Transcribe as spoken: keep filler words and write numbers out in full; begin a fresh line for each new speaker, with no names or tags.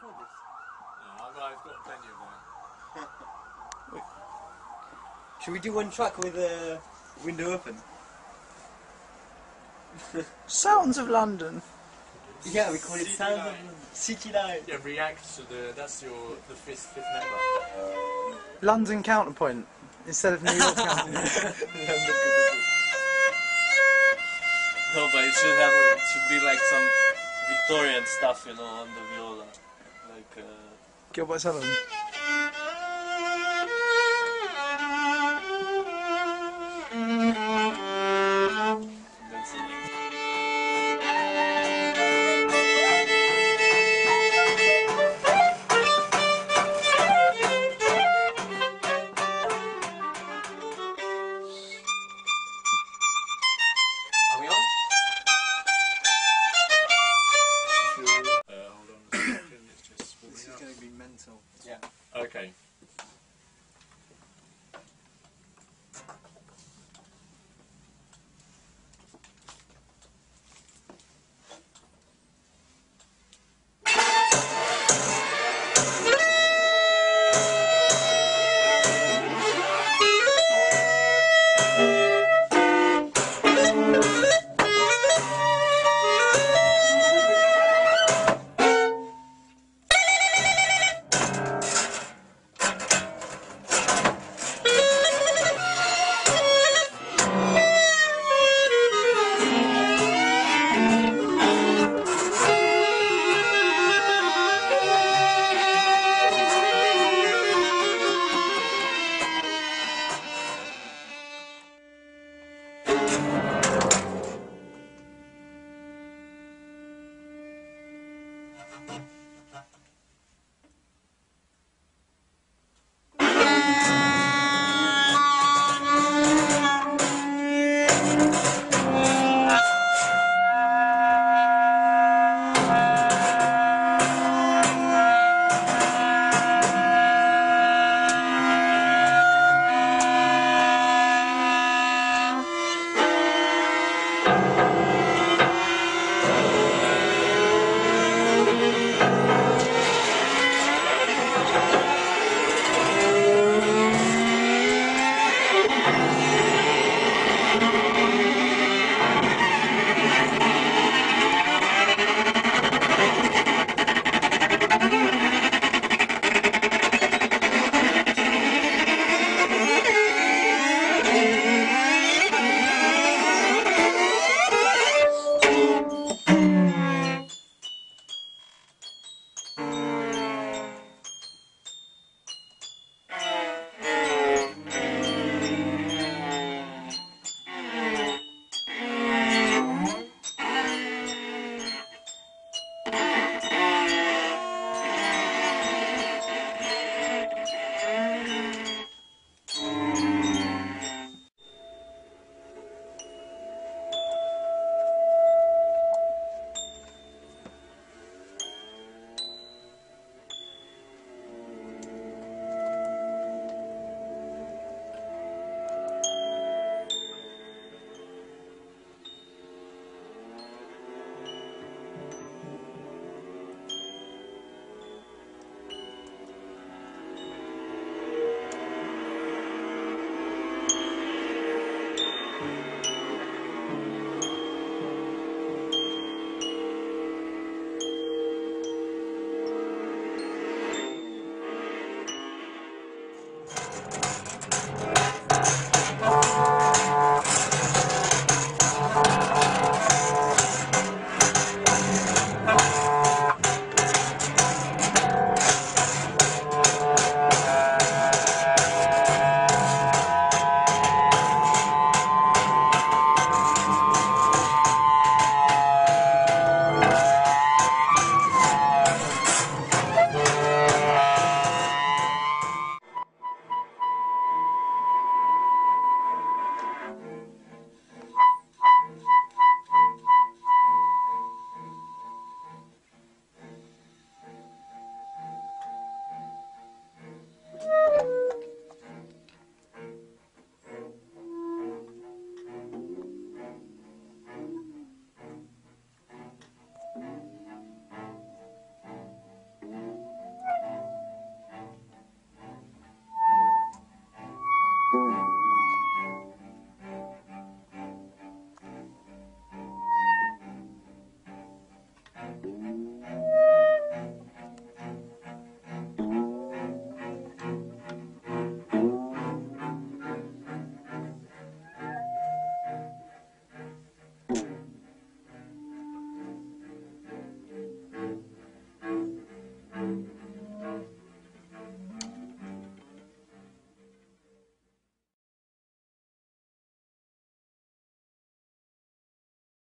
record this?
No, I've, I've got plenty of mine.
Should we do one track with the uh, window open?
Sounds of London.
Yeah, we call it
City
Sounds of
Light.
London. City Light.
Yeah, react to the. That's your the fifth fifth member.
London counterpoint instead of New York counterpoint.
No, but it should have. It should be like some Victorian stuff, you know, on the viola, like. Uh,
Gilbert Sullivan.
then something.